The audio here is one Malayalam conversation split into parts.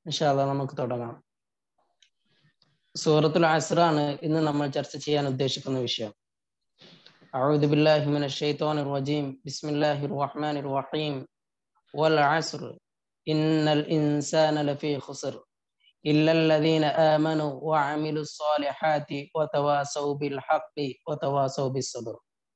ഇൻഷാ അല്ലാഹ് നമുക്ക് തുടങ്ങാം. സൂറത്തുൽ അസ്ർ ആണ് ഇന്ന് നമ്മൾ ചർച്ച ചെയ്യാൻ ഉദ്ദേശിക്കുന്ന വിഷയം. അഊദു ബില്ലാഹി മിനശ് ശൈത്വാനിർ റജീം. ബിസ്മില്ലാഹിർ റഹ്മാനിർ റഹീം. വൽ അസ്ർ ഇന്നൽ ഇൻസാന ലഫീ ഖുസ്ർ ഇല്ലല്ലദീന ആമനു വഅമിലുസ് സ്വാലിഹാത്തി വതവാസൗ ബിൽ ഹഖ് വതവാസൗ ബിസ്സബ്ർ.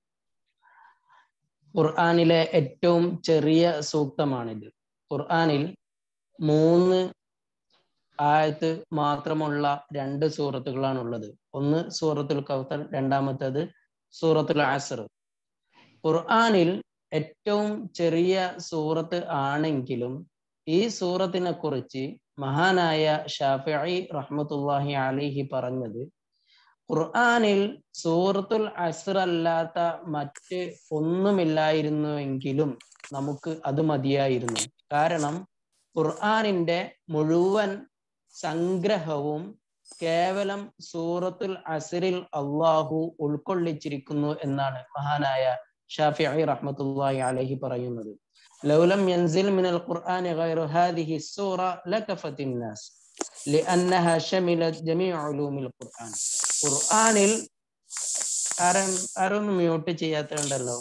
ഖുർആനിലെ ഏറ്റവും ചെറിയ സൂക്തമാണിത്. ഖുർആനിൽ 3 ആയത്ത് മാത്രമുള്ള 2 സൂറത്തുകളാണ് ഉള്ളത്. ഒന്ന് സൂറത്തുൽ കൗസർ, രണ്ടാമത്തേത് സൂറത്തുൽ അസ്ർ. ഖുർആനിൽ ഏറ്റവും ചെറിയ സൂറത്ത് ആണെങ്കിലും ഈ സൂറത്തിനെ കുറിച്ച് മഹാനായ ഷാഫിഈ റഹ്മത്തുള്ളാഹി അലൈഹി പറഞ്ഞത്, ഖുർആനിൽ സൂറത്തുൽ അസ്ർ അല്ലാത്ത മറ്റ് ഒന്നുമില്ലായിരുന്നുവെങ്കിലും നമുക്ക് അത് മതിയായിരുന്നു. കാരണം ഖുർആനിന്റെ മുഴുവൻ സംഗ്രഹവും കേവലം സൂറത്തുൽ അസ്റിൽ അള്ളാഹു ഉൾക്കൊള്ളിച്ചിരിക്കുന്നു എന്നാണ് മഹാനായ ഷാഫിഈ റഹ്മത്തുള്ളാഹി അലൈഹി പറയുന്നത്. ലൗലം യൻസിൽ മിനൽ ഖുർആനി ഗൈറു ഹാദിഹി സൂറ ലകഫത്തിൻ നാസ് ലിഅന്നഹാ ശമിലത് ജമീഉ ഉലൂമിൽ ഖുർആൻ. ഖുർആനിൽ ആരൊന്നും മ്യൂട്ട് ചെയ്യാത്തുണ്ടല്ലോ.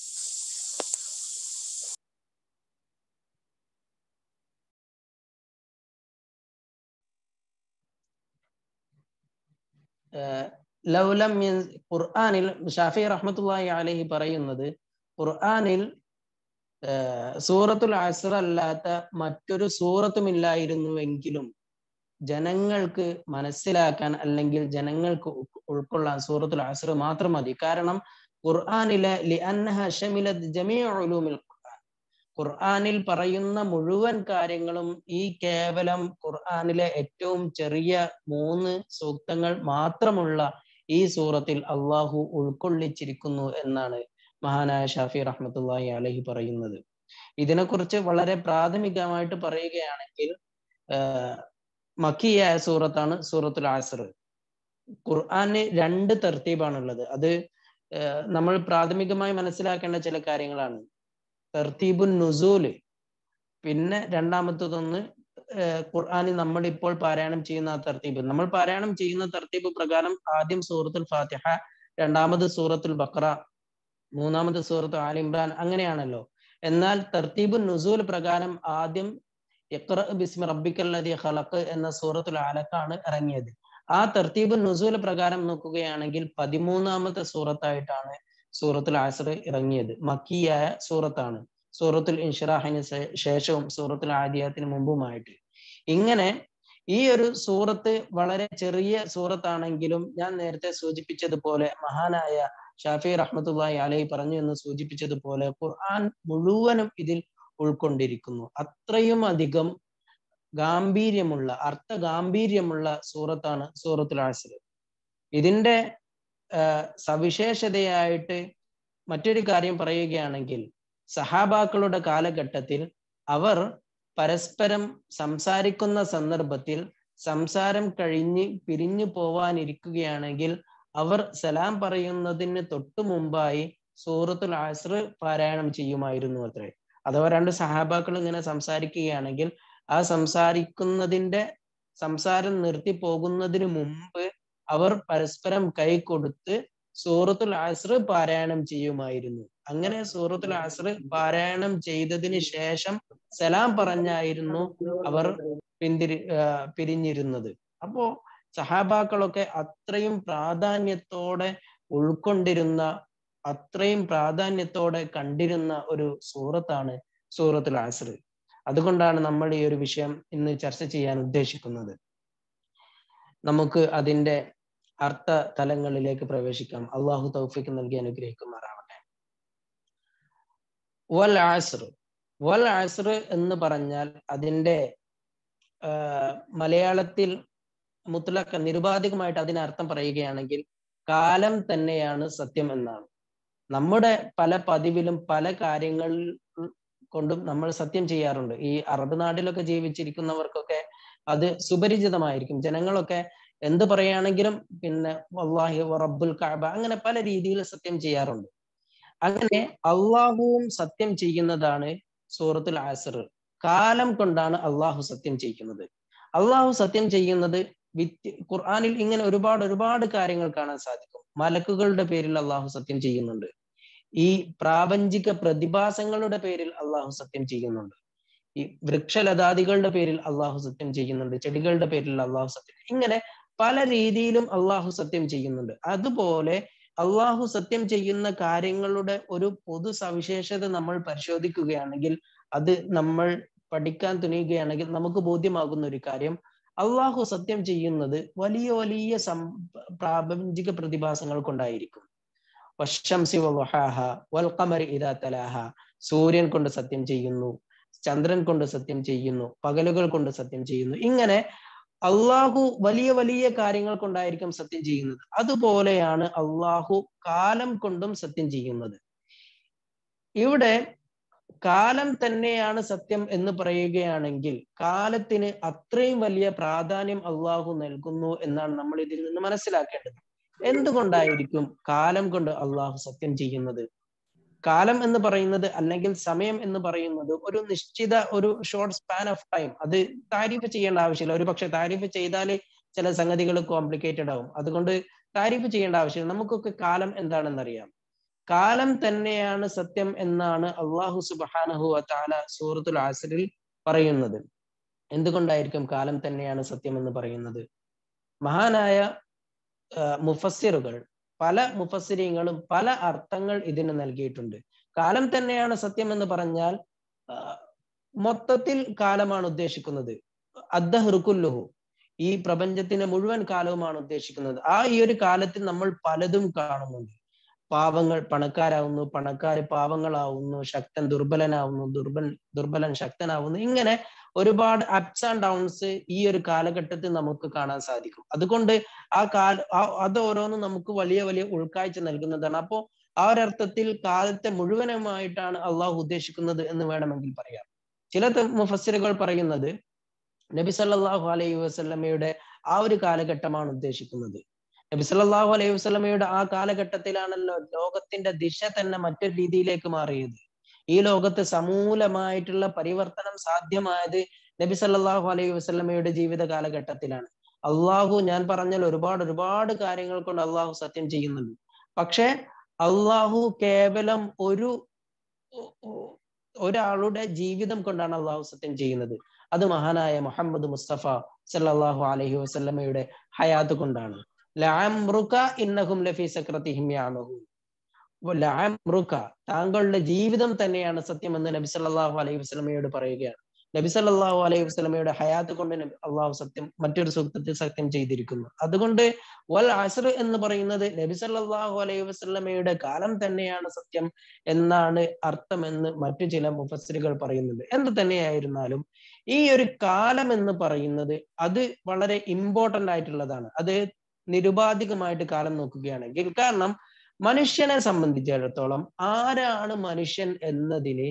ലൗലം ഖുർആനിൽ ഷാഫി റഹ്മത്തുള്ളാഹി അലൈഹി പറയുന്നത്, ഖുർആനിൽ സൂറത്തുൽ അസ്ർ അല്ലാത്ത മറ്റൊരു സൂറത്തുമില്ലായിരുന്നുവെങ്കിലും ജനങ്ങൾക്ക് മനസ്സിലാക്കാൻ അല്ലെങ്കിൽ ജനങ്ങൾക്ക് ഉൾക്കൊള്ളാൻ സൂറത്തുൽ അസ്ർ മാത്രം മതി. കാരണം ഖുർആനിലെ ലിഅന്നഹ ശമിലത് ജമീഉ ഉലൂമിൽ ഖുർആൻ, ഖുർആനിൽ പറയുന്ന മുഴുവൻ കാര്യങ്ങളും ഈ കേവലം ഖുർആനിലെ ഏറ്റവും ചെറിയ 3 സൂക്തങ്ങൾ മാത്രമുള്ള ഈ സൂറത്തിൽ അള്ളാഹു ഉൾക്കൊള്ളിച്ചിരിക്കുന്നു എന്നാണ് മഹാനായ ഷാഫി റഹ്മത്തുള്ളാഹി അലൈഹി പറയുന്നത്. ഇതിനെക്കുറിച്ച് വളരെ പ്രാഥമികമായിട്ട് പറയുകയാണെങ്കിൽ മക്കിയായ സൂറത്താണ് സൂറത്തുൽ അസ്ർ. ഖുർആന് 2 തർത്തീബാണുള്ളത്. അത് നമ്മൾ പ്രാഥമികമായി മനസ്സിലാക്കേണ്ട ചില കാര്യങ്ങളാണ്. തർത്തീബുൻ നുസൂല്, പിന്നെ രണ്ടാമത്തതൊന്ന് ഖുർആനിൽ നമ്മൾ ഇപ്പോൾ പാരായണം ചെയ്യുന്ന ആ തർത്തീബ്. നമ്മൾ പാരായണം ചെയ്യുന്ന തർത്തീബ് പ്രകാരം ആദ്യം സൂറത്തുൽ ഫാത്തിഹ, രണ്ടാമത് സൂറത്തുൽ ബഖറ, മൂന്നാമത് സൂറത്ത് ആൽ ഇംറാൻ, അങ്ങനെയാണല്ലോ. എന്നാൽ തർത്തീബുൻ നുസൂൽ പ്രകാരം ആദ്യം ഇഖ്റ ബിസ്മി റബ്ബിക്കല്ലദീ ഖലഖ് എന്ന സൂറത്തുൽ അലഖാണ് ഇറങ്ങിയത്. ആ തർത്തീബുൻ നുസൂൽ പ്രകാരം നോക്കുകയാണെങ്കിൽ 13ാമത്തെ സൂറത്തായിട്ടാണ് സൂറത്തുൽ അസ്ർ ഇറങ്ങിയത്. മക്കിയായ സൂറത്താണ്. സൂറത്തുൽ ഇൻഷിറാഹിന് ശേഷവും സൂറത്തുൽ ആദിയാത്തിന് മുമ്പുമായിട്ട്. ഇങ്ങനെ ഈ ഒരു സൂറത്ത് വളരെ ചെറിയ സൂറത്താണെങ്കിലും ഞാൻ നേരത്തെ സൂചിപ്പിച്ചതുപോലെ മഹാനായ ഷാഫി റഹ്മത്തുള്ളാഹി അലൈഹി പറഞ്ഞു എന്ന് സൂചിപ്പിച്ചതുപോലെ ഖുർആൻ മുഴുവനും ഇതിൽ ഉൾക്കൊണ്ടിരിക്കുന്നു. അത്രയും അധികം ഗാംഭീര്യമുള്ള, അർത്ഥ ഗാംഭീര്യമുള്ള സൂറത്താണ് സൂറത്തുൽ അസ്ർ. ഇതിന്റെ സവിശേഷതയായിട്ട് മറ്റൊരു കാര്യം പറയുകയാണെങ്കിൽ, സഹാബാക്കളുടെ കാലഘട്ടത്തിൽ അവർ പരസ്പരം സംസാരിക്കുന്ന സന്ദർഭത്തിൽ സംസാരം കഴിഞ്ഞ് പിരിഞ്ഞു പോവാനിരിക്കുകയാണെങ്കിൽ അവർ സലാം പറയുന്നതിന് തൊട്ടു മുമ്പായി സൂറത്തുൽ അസ്ർ പാരായണം ചെയ്യുമായിരുന്നു അത്രേ. അഥവാ 2 സഹാബാക്കൾ ഇങ്ങനെ സംസാരിക്കുകയാണെങ്കിൽ ആ സംസാരം നിർത്തി പോകുന്നതിന് മുമ്പ് അവർ പരസ്പരം കൈ കൊടുത്ത് സൂറത്തുൽ അസ്ർ പാരായണം ചെയ്യുമായിരുന്നു. അങ്ങനെ സൂറത്തുൽ അസ്ർ പാരായണം ചെയ്തതിന് ശേഷം സലാം പറഞ്ഞായിരുന്നു അവർ പിരിഞ്ഞിരുന്നത്. അപ്പോ സഹാബാക്കളൊക്കെ അത്രയും പ്രാധാന്യത്തോടെ ഉൾക്കൊണ്ടിരുന്ന, അത്രയും പ്രാധാന്യത്തോടെ കണ്ടിരുന്ന ഒരു സൂറത്താണ് സൂറത്തുൽ അസ്ർ. അതുകൊണ്ടാണ് നമ്മൾ ഈ ഒരു വിഷയം ഇന്ന് ചർച്ച ചെയ്യാൻ ഉദ്ദേശിക്കുന്നത്. നമുക്ക് അതിന്റെ അർത്ഥ തലങ്ങളിലേക്ക് പ്രവേശിക്കാം. അള്ളാഹു തൗഫീഖ് നൽകി അനുഗ്രഹിക്കുമാറാവട്ടെ. വൽ അസ്ർ, വൽ അസ്ർ എന്ന് പറഞ്ഞാൽ അതിന്റെ മലയാളത്തിൽ മുത്ലഖ് നിരുപാധികമായിട്ട് അതിനർത്ഥം പറയുകയാണെങ്കിൽ കാലം തന്നെയാണ് സത്യം എന്നാണ്. നമ്മുടെ പല പതിവിലും പല കാര്യങ്ങൾ കൊണ്ടും നമ്മൾ സത്യം ചെയ്യാറുണ്ട്. ഈ അറബ് നാട്ടിലൊക്കെ ജീവിച്ചിരിക്കുന്നവർക്കൊക്കെ അത് സുപരിചിതമായിരിക്കും. ജനങ്ങളൊക്കെ എന്ത് പറയുകയാണെങ്കിലും പിന്നെ വല്ലാഹി റബ്ബുൽ കഅബ അങ്ങനെ പല രീതിയിൽ സത്യം ചെയ്യാറുണ്ട്. അങ്ങനെ അള്ളാഹുവും സത്യം ചെയ്യുന്നതാണ് സൂറത്തുൽ അസ്ർ. കാലം കൊണ്ടാണ് അള്ളാഹു സത്യം ചെയ്യുന്നത്. അള്ളാഹു സത്യം ചെയ്യുന്നത് ഖുർആനിൽ ഇങ്ങനെ ഒരുപാട് കാര്യങ്ങൾ കാണാൻ സാധിക്കും. മലക്കുകളുടെ പേരിൽ അള്ളാഹു സത്യം ചെയ്യുന്നുണ്ട്. ഈ പ്രാപഞ്ചിക പ്രതിഭാസങ്ങളുടെ പേരിൽ അള്ളാഹു സത്യം ചെയ്യുന്നുണ്ട്. ഈ വൃക്ഷലതാദികളുടെ പേരിൽ അള്ളാഹു സത്യം ചെയ്യുന്നുണ്ട്. ചെടികളുടെ പേരിൽ അള്ളാഹു സത്യം, ഇങ്ങനെ പല രീതിയിലും അള്ളാഹു സത്യം ചെയ്യുന്നുണ്ട്. അതുപോലെ അള്ളാഹു സത്യം ചെയ്യുന്ന കാര്യങ്ങളുടെ ഒരു പൊതു സവിശേഷത നമ്മൾ പരിശോധിക്കുകയാണെങ്കിൽ, അത് നമ്മൾ പഠിക്കാൻ തുനിയുകയാണെങ്കിൽ നമുക്ക് ബോധ്യമാകുന്ന ഒരു കാര്യം, അള്ളാഹു സത്യം ചെയ്യുന്നത് വലിയ വലിയ പ്രാപഞ്ചിക പ്രതിഭാസങ്ങൾ കൊണ്ടായിരിക്കും. വശംസി വളുഹാഹ വൽ ഖമരി ഇദാ തലാഹ, സൂര്യൻ കൊണ്ട് സത്യം ചെയ്യുന്നു, ചന്ദ്രൻ കൊണ്ട് സത്യം ചെയ്യുന്നു, പകലുകൾ കൊണ്ട് സത്യം ചെയ്യുന്നു. ഇങ്ങനെ അള്ളാഹു വലിയ വലിയ കാര്യങ്ങൾ കൊണ്ടായിരിക്കും സത്യം ചെയ്യുന്നത്. അതുപോലെയാണ് അള്ളാഹു കാലം കൊണ്ടും സത്യം ചെയ്യുന്നത്. ഇവിടെ കാലം തന്നെയാണ് സത്യം എന്ന് പറയുകയാണെങ്കിൽ കാലത്തിന് അത്രയും വലിയ പ്രാധാന്യം അള്ളാഹു നൽകുന്നു എന്നാണ് നമ്മൾ ഇതിൽ നിന്ന് മനസ്സിലാക്കേണ്ടത്. എന്തുകൊണ്ടായിരിക്കും കാലം കൊണ്ട് അള്ളാഹു സത്യം ചെയ്യുന്നത്? കാലം എന്ന് പറയുന്നത്, അല്ലെങ്കിൽ സമയം എന്ന് പറയുന്നത്, ഒരു നിശ്ചിത ഒരു ഷോർട്ട് സ്പാൻ ഓഫ് ടൈം. അത് താരീഫ് ചെയ്യേണ്ട ആവശ്യമില്ല. ഒരു പക്ഷെ താരീഫ് ചെയ്താൽ ചില സംഗതികൾ കോംപ്ലിക്കേറ്റഡ് ആവും. അതുകൊണ്ട് താരീഫ് ചെയ്യേണ്ട ആവശ്യമില്ല. നമുക്കൊക്കെ കാലം എന്താണെന്നറിയാം. കാലം തന്നെയാണ് സത്യം എന്നാണ് അള്ളാഹു സുബ്ഹാനഹു വ തആല സൂറത്തുൽ അസ്റിൽ പറയുന്നത്. എന്തുകൊണ്ടായിരിക്കും കാലം തന്നെയാണ് സത്യം എന്ന് പറയുന്നത്? മഹാനായ മുഫസ്സിറുകൾ, പല മുഫസ്സിരീങ്ങളും പല അർത്ഥങ്ങൾ ഇതിന് നൽകിയിട്ടുണ്ട്. കാലം തന്നെയാണ് സത്യം എന്ന് പറഞ്ഞാൽ മൊത്തത്തിൽ കാലമാണ് ഉദ്ദേശിക്കുന്നത്. അദ്ദഹ്റു കുല്ലുഹു, ഈ പ്രപഞ്ചത്തിന്റെ മുഴുവൻ കാലവുമാണ് ഉദ്ദേശിക്കുന്നത്. ഈ ഒരു കാലത്തിൽ നമ്മൾ പലതും കാണുന്നുണ്ട്. പാവങ്ങൾ പണക്കാരാവുന്നു, പണക്കാര് പാവങ്ങളാവുന്നു, ശക്തൻ ദുർബലനാവുന്നു, ദുർബലൻ ശക്തനാവുന്നു. ഇങ്ങനെ ഒരുപാട് അപ്സ് ആൻഡ് ഡൗൺസ് ഈ ഒരു കാലഘട്ടത്തിൽ നമുക്ക് കാണാൻ സാധിക്കും. അതുകൊണ്ട് അത് ഓരോന്നും നമുക്ക് വലിയ വലിയ ഉൾക്കാഴ്ച നൽകുന്നതാണ്. അപ്പോ ആ ഒരർത്ഥത്തിൽ കാലത്തെ മുഴുവനുമായിട്ടാണ് അള്ളാഹു ഉദ്ദേശിക്കുന്നത് എന്ന് വേണമെങ്കിൽ പറയാം. ചില മുഫസ്സിറുകൾ പറയുന്നത് നബി സല്ലല്ലാഹു അലൈഹി വസല്ലമയുടെ ആ ഒരു കാലഘട്ടമാണ് ഉദ്ദേശിക്കുന്നത്. നബി സല്ലല്ലാഹു അലൈഹി വസല്ലമയുടെ ആ കാലഘട്ടത്തിലാണല്ലോ ലോകത്തിന്റെ ദിശ തന്നെ മറ്റൊരു രീതിയിലേക്ക് മാറിയത്. ഈ ലോകത്ത് സമൂലമായിട്ടുള്ള പരിവർത്തനം സാധ്യമായത് നബി സല്ലല്ലാഹു അലൈഹി വസല്ലമയുടെ ജീവിത കാലഘട്ടത്തിലാണ്. അള്ളാഹു, ഞാൻ പറഞ്ഞാൽ ഒരുപാട് കാര്യങ്ങൾ കൊണ്ട് അള്ളാഹു സത്യം ചെയ്യുന്നുണ്ട്. പക്ഷെ അള്ളാഹു കേവലം ഒരാളുടെ ജീവിതം കൊണ്ടാണ് അള്ളാഹു സത്യം ചെയ്യുന്നത്. അത് മഹാനായ മുഹമ്മദ് മുസ്തഫ സല്ലല്ലാഹു അലൈഹി വസല്ലമയുടെ ഹയാത്ത് കൊണ്ടാണ്. ലഅംറുക ഇന്നഹും ലഫീ സക്രതിഹിം യഅമഹൂൻ. ലഅംറുക, താങ്കളുടെ ജീവിതം തന്നെയാണ് സത്യം എന്ന് നബി സല്ലല്ലാഹു അലൈഹി വസല്ലമയോട് പറയുകയാണ്. നബി സല്ലല്ലാഹു അലൈഹി വസല്ലമയുടെ ഹയാത്ത് കൊണ്ട് അള്ളാഹു സത്യം മറ്റൊരു സൂക്തത്തിൽ സത്യം ചെയ്തിരിക്കുന്നു. അതുകൊണ്ട് വൽ അസ്ർ എന്ന് പറയുന്നത് നബി സല്ലല്ലാഹു അലൈഹി വസല്ലമയുടെ കാലം തന്നെയാണ് സത്യം എന്നാണ് അർത്ഥമെന്ന് മറ്റു ചില മുഫസ്സിറുകൾ പറയുന്നുണ്ട്. എന്ത് തന്നെയായിരുന്നാലും ഈ ഒരു കാലം എന്ന് പറയുന്നത് അത് വളരെ ഇമ്പോർട്ടന്റ് ആയിട്ടുള്ളതാണ്. അത് നിരുപാധികമായിട്ട് കാലം നോക്കുകയാണെങ്കിൽ, കാരണം മനുഷ്യനെ സംബന്ധിച്ചിടത്തോളം ആരാണ് മനുഷ്യൻ എന്നതിന്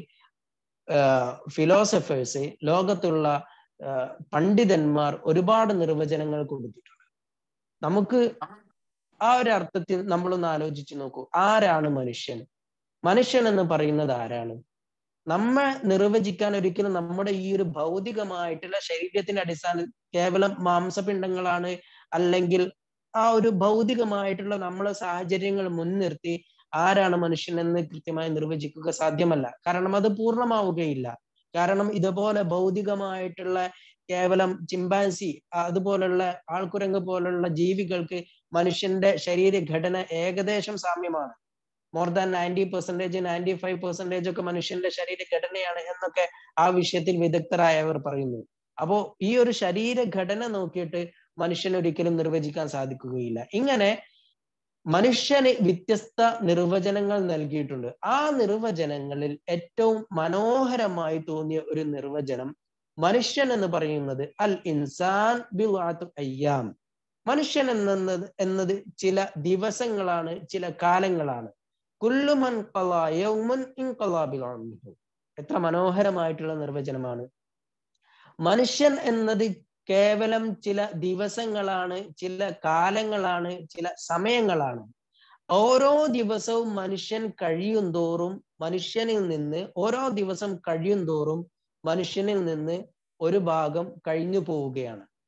ഫിലോസഫേഴ്സ്, ലോകത്തുള്ള പണ്ഡിതന്മാർ ഒരുപാട് നിർവചനങ്ങൾ കൊടുത്തിട്ടുണ്ട്. നമുക്ക് ആ ഒരു അർത്ഥത്തിൽ നമ്മളൊന്ന് ആലോചിച്ച് നോക്കൂ, ആരാണ് മനുഷ്യൻ? മനുഷ്യൻ എന്ന് പറയുന്നത് ആരാണ്? നമ്മെ നിർവചിക്കാൻ ഒരിക്കലും നമ്മുടെ ഈ ഒരു ഭൗതികമായിട്ടുള്ള ശരീരത്തിന്റെ അടിസ്ഥാനത്തിൽ കേവലം മാംസപിണ്ഡങ്ങളാണ്, അല്ലെങ്കിൽ ആ ഒരു ഭൗതികമായിട്ടുള്ള നമ്മളെ സാഹചര്യങ്ങൾ മുൻനിർത്തി ആരാണ് മനുഷ്യൻ എന്ന് കൃത്യമായി നിർവചിക്കുക സാധ്യമല്ല. കാരണം അത് പൂർണ്ണമാവുകയില്ല. കാരണം ഇതുപോലെ ഭൗതികമായിട്ടുള്ള കേവലം ചിമ്പാൻസി അതുപോലുള്ള ആൾക്കുരങ്ങ് പോലുള്ള ജീവികൾക്ക് മനുഷ്യന്റെ ശരീരഘടന ഏകദേശം സാമ്യമാണ്. മോർ ദാൻ 90%, 95% ഒക്കെ മനുഷ്യന്റെ ശരീരഘടനയാണ് എന്നൊക്കെ ആ വിഷയത്തിൽ വിദഗ്ധരായവർ പറയുന്നു. അപ്പോ ഈ ഒരു ശരീരഘടന നോക്കിയിട്ട് മനുഷ്യന് ഒരിക്കലും നിർവചിക്കാൻ സാധിക്കുകയില്ല. ഇങ്ങനെ മനുഷ്യന് വ്യത്യസ്ത നിർവചനങ്ങൾ നൽകിയിട്ടുണ്ട്. ആ നിർവചനങ്ങളിൽ ഏറ്റവും മനോഹരമായി തോന്നിയ ഒരു നിർവചനം, മനുഷ്യൻ എന്ന് പറയുന്നത് അൽ ഇൻസാൻ ബിദ്അതു അയ്യാം. മനുഷ്യൻ എന്നത് ചില ദിവസങ്ങളാണ്, ചില കാലങ്ങളാണ്. കുല്ലു മൻ ഖളാ യൗമൻ ഇൻഖളാ ബിൽഉംരിഹി. എത്ര മനോഹരമായിട്ടുള്ള നിർവചനമാണ്. മനുഷ്യൻ എന്നത് കേവലം ചില ദിവസങ്ങളാണ്, ചില കാലങ്ങളാണ്, ചില സമയങ്ങളാണ്. ഓരോ ദിവസവും മനുഷ്യൻ കഴിയും തോറും മനുഷ്യനിൽ നിന്ന്, ഓരോ ദിവസം കഴിയും തോറും മനുഷ്യനിൽ നിന്ന് ഒരു ഭാഗം കഴിഞ്ഞു പോവുകയാണ്.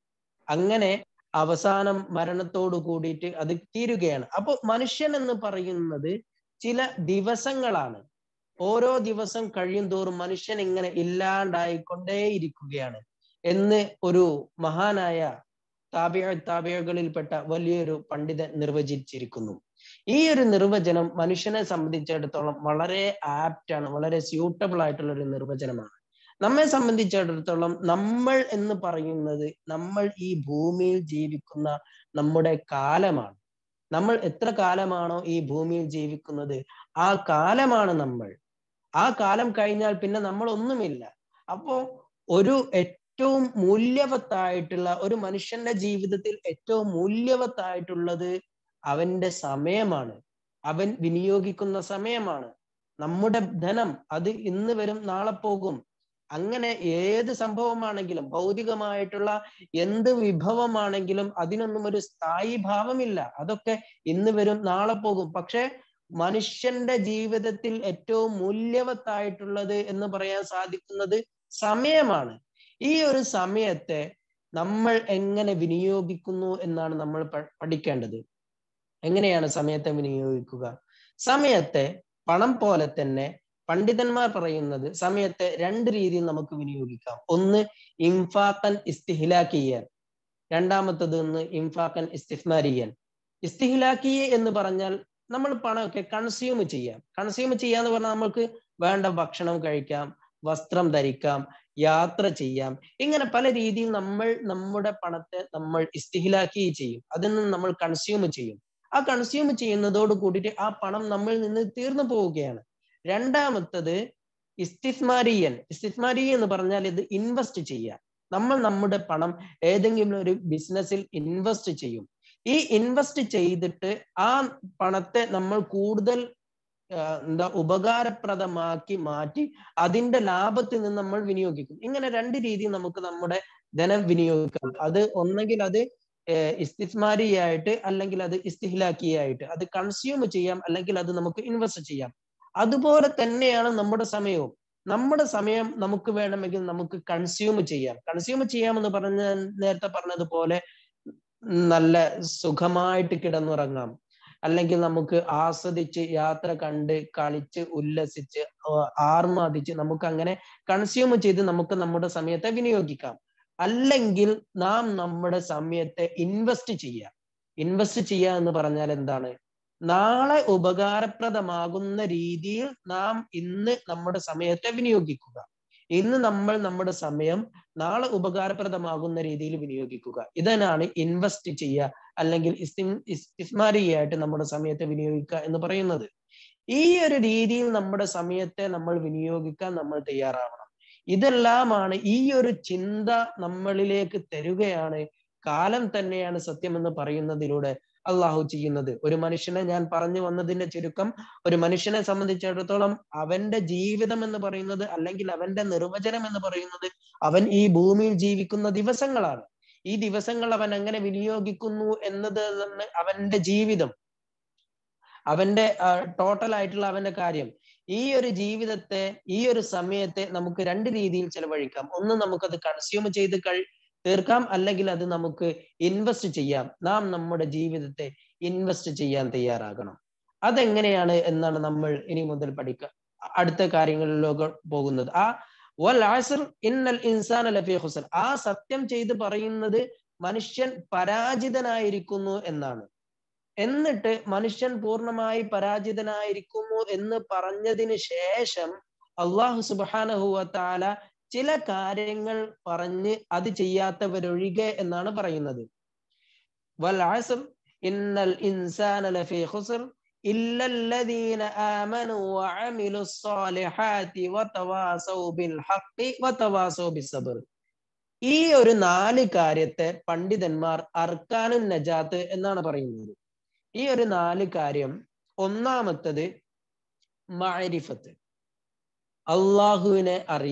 അങ്ങനെ അവസാനം മരണത്തോട് കൂടിയിട്ട് അത് തീരുകയാണ്. അപ്പൊ മനുഷ്യൻ എന്ന് പറയുന്നത് ചില ദിവസങ്ങളാണ്. ഓരോ ദിവസം കഴിയും തോറും മനുഷ്യൻ ഇങ്ങനെ ഇല്ലാണ്ടായിക്കൊണ്ടേയിരിക്കുകയാണ് എന്ന് ഒരു മഹാനായ താബികളിൽപ്പെട്ട വലിയൊരു പണ്ഡിതൻ നിർവചിച്ചിരിക്കുന്നു. ഈ ഒരു നിർവചനം മനുഷ്യനെ സംബന്ധിച്ചിടത്തോളം വളരെ ആപ്റ്റാണ്, വളരെ സ്യൂട്ടബിൾ ആയിട്ടുള്ള ഒരു നിർവചനമാണ്. നമ്മെ സംബന്ധിച്ചിടത്തോളം നമ്മൾ എന്ന് പറയുന്നത് നമ്മൾ ഈ ഭൂമിയിൽ ജീവിക്കുന്ന നമ്മുടെ കാലമാണ്. നമ്മൾ എത്ര കാലമാണോ ഈ ഭൂമിയിൽ ജീവിക്കുന്നത് ആ കാലമാണ് നമ്മൾ. ആ കാലം കഴിഞ്ഞാൽ പിന്നെ നമ്മൾ ഒന്നുമില്ല. അപ്പോ ഒരു ഏറ്റവും മൂല്യവത്തായിട്ടുള്ള ഒരു മനുഷ്യന്റെ ജീവിതത്തിൽ ഏറ്റവും മൂല്യവത്തായിട്ടുള്ളത് അവന്റെ സമയമാണ്, അവൻ വിനിയോഗിക്കുന്ന സമയമാണ്. നമ്മുടെ ധനം അത് ഇന്ന് വരും നാളെ പോകും. അങ്ങനെ ഏത് സംഭവമാണെങ്കിലും ഭൗതികമായിട്ടുള്ള എന്ത് വിഭവമാണെങ്കിലും അതിനൊന്നും ഒരു സ്ഥായി ഭാവമില്ല. അതൊക്കെ ഇന്ന് വരും നാളെ പോകും. പക്ഷെ മനുഷ്യന്റെ ജീവിതത്തിൽ ഏറ്റവും മൂല്യവത്തായിട്ടുള്ളത് എന്ന് പറയാൻ സാധിക്കുന്നത് സമയമാണ്. ഈ ഒരു സമയത്തെ നമ്മൾ എങ്ങനെ വിനിയോഗിക്കുന്നു എന്നാണ് നമ്മൾ പഠിക്കേണ്ടത്. എങ്ങനെയാണ് സമയത്തെ വിനിയോഗിക്കുക? സമയത്തെ പണം പോലെ തന്നെ പണ്ഡിതന്മാർ പറയുന്നത് സമയത്തെ രണ്ട് രീതിയിൽ നമുക്ക് വിനിയോഗിക്കാം. ഒന്ന് ഇംഫാഖൻ ഇസ്തിഹ്ലാഖിയൻ, രണ്ടാമത്തത് ഒന്ന് ഇംഫാഖൻ ഇസ്തിസ്മാരിയൻ. ഇസ്തിഹ്ലാഖിയ എന്ന് പറഞ്ഞാൽ നമ്മൾ പണമൊക്കെ കൺസ്യൂം ചെയ്യാം. കൺസ്യൂം ചെയ്യാന്ന് പറഞ്ഞാൽ നമുക്ക് വേണ്ട ഭക്ഷണം കഴിക്കാം, വസ്ത്രം ധരിക്കാം, യാത്ര ചെയ്യാം. ഇങ്ങനെ പല രീതിയിൽ നമ്മൾ നമ്മുടെ പണത്തെ നമ്മൾ ഇസ്തിഹ്ലാഖി ചെയ്യും, അതിൽ നിന്ന് നമ്മൾ കൺസ്യൂം ചെയ്യും. ആ കൺസ്യൂം ചെയ്യുന്നതോട് കൂടിയിട്ട് ആ പണം നമ്മളിൽ നിന്ന് തീർന്നു പോവുകയാണ്. രണ്ടാമത്തത് ഇസ്തിസ്മാരിയൻ. ഇസ്തിസ്മാരിയൻ എന്ന് പറഞ്ഞാൽ ഇത് ഇൻവെസ്റ്റ് ചെയ്യുക. നമ്മൾ നമ്മുടെ പണം ഏതെങ്കിലും ഒരു ബിസിനസ്സിൽ ഇൻവെസ്റ്റ് ചെയ്യും. ഈ ഇൻവെസ്റ്റ് ചെയ്തിട്ട് ആ പണത്തെ നമ്മൾ കൂടുതൽ ഉപകാരപ്രദമാക്കി മാറ്റി അതിന്റെ ലാഭത്തിൽ നിന്ന് നമ്മൾ വിനിയോഗിക്കും. ഇങ്ങനെ രണ്ട് രീതിയിൽ നമുക്ക് നമ്മുടെ ധനം വിനിയോഗിക്കാം. അത് ഒന്നെങ്കിൽ അത് ഇസ്തിസ്മാരിയായിട്ട്, അല്ലെങ്കിൽ അത് ഇസ്തിഹ്ലാഖിയായിട്ട്. അത് കൺസ്യൂം ചെയ്യാം, അല്ലെങ്കിൽ അത് നമുക്ക് ഇൻവെസ്റ്റ് ചെയ്യാം. അതുപോലെ തന്നെയാണ് നമ്മുടെ സമയവും. നമ്മുടെ സമയം നമുക്ക് വേണമെങ്കിൽ നമുക്ക് കൺസ്യൂം ചെയ്യാം. കൺസ്യൂം ചെയ്യാമെന്ന് പറഞ്ഞ നേരത്തെ പറഞ്ഞതുപോലെ നല്ല സുഖമായിട്ട് കിടന്നുറങ്ങാം, അല്ലെങ്കിൽ നമുക്ക് ആസ്വദിച്ച് യാത്ര കണ്ട് കളിച്ച് ഉല്ലസിച്ച് ആർമാദിച്ച് നമുക്ക് അങ്ങനെ കൺസ്യൂം ചെയ്ത് നമുക്ക് നമ്മുടെ സമയത്തെ വിനിയോഗിക്കാം. അല്ലെങ്കിൽ നാം നമ്മുടെ സമയത്തെ ഇൻവെസ്റ്റ് ചെയ്യുക. ഇൻവെസ്റ്റ് ചെയ്യുക എന്ന് പറഞ്ഞാൽ എന്താണ്? നാളെ ഉപകാരപ്രദമാകുന്ന രീതിയിൽ നാം ഇന്ന് നമ്മുടെ സമയത്തെ വിനിയോഗിക്കുക. ഇന്ന് നമ്മൾ നമ്മുടെ സമയം നാളെ ഉപകാരപ്രദമാകുന്ന രീതിയിൽ വിനിയോഗിക്കുക. ഇതിനാണ് ഇൻവെസ്റ്റ് ചെയ്യുക, അല്ലെങ്കിൽ ഇസ്തിസ്മാരിയായിട്ട് നമ്മുടെ സമയത്തെ വിനിയോഗിക്കുക എന്ന് പറയുന്നത്. ഈ ഒരു രീതിയിൽ നമ്മുടെ സമയത്തെ നമ്മൾ വിനിയോഗിക്കാൻ നമ്മൾ തയ്യാറാവണം. ഇതെല്ലാമാണ് ഈ ഒരു ചിന്ത നമ്മളിലേക്ക് തരുകയാണ് കാലം തന്നെയാണ് സത്യമെന്ന് പറയുന്നതിലൂടെ അള്ളാഹു ചെയ്യുന്നത്. ഒരു മനുഷ്യനെ, ഞാൻ പറഞ്ഞു വന്നതിന്റെ ചുരുക്കം, ഒരു മനുഷ്യനെ സംബന്ധിച്ചിടത്തോളം അവന്റെ ജീവിതം എന്ന് പറയുന്നത്, അല്ലെങ്കിൽ അവന്റെ നിർവചനം എന്ന് പറയുന്നത്, അവൻ ഈ ഭൂമിയിൽ ജീവിക്കുന്ന ദിവസങ്ങളാണ്. ഈ ദിവസങ്ങൾ അവൻ എങ്ങനെ വിനിയോഗിക്കുന്നു എന്നത് തന്നെ അവന്റെ ജീവിതം, അവന്റെ ടോട്ടൽ ആയിട്ടുള്ള അവന്റെ കാര്യം. ഈ ഒരു ജീവിതത്തെ, ഈ ഒരു സമയത്തെ നമുക്ക് രണ്ട് രീതിയിൽ ചെലവഴിക്കാം. ഒന്ന്, നമുക്കത് കൺസ്യൂം ചെയ്ത് തീർക്കാം, അല്ലെങ്കിൽ അത് നമുക്ക് ഇൻവെസ്റ്റ് ചെയ്യാം. നാം നമ്മുടെ ജീവിതത്തെ ഇൻവെസ്റ്റ് ചെയ്യാൻ തയ്യാറാകണം. അതെങ്ങനെയാണ് എന്നാണ് നമ്മൾ ഇനി മുതൽ അടുത്ത കാര്യങ്ങളിലേക്ക് പോകുന്നത്. വൽ അസ്ർ ഇന്നൽ ഇൻസാന ലഫീ ഖുസ്ർ. ആ സത്യം ചെയ്ത് പറയുന്നത് മനുഷ്യൻ പരാജിതനായിരിക്കുന്നു എന്നാണ്. എന്നിട്ട് മനുഷ്യൻ പൂർണ്ണമായി പരാജിതനായിരിക്കുന്നു എന്ന് പറഞ്ഞതിന് ശേഷം അള്ളാഹു സുബ്ഹാനഹു വ തആല ചില കാര്യങ്ങൾ പറഞ്ഞ് അത് ചെയ്യാത്തവരൊഴികെ എന്നാണ് പറയുന്നത്. വൽ അസ്ർ ഇന്നൽ ഇൻസാന ലഫീ ഖുസ്ർ ഇല്ലല്ലദീന ആമനു വഅമിലുസ് സ്വാലിഹാതി വതവാസൗ ബിൽ ഹഖ് വതവാസൗ ബിസ്സബ്ർ. ഈ ഒരു 4 കാര്യത്തെ പണ്ഡിതന്മാർ അർക്കാനുൻ നജാത്ത് എന്നാണ് പറയുന്നത്. ഈ ഒരു 4 കാര്യം, ഒന്നാമത്തത് മഅരിഫത്ത്, അള്ളാഹുവിനെ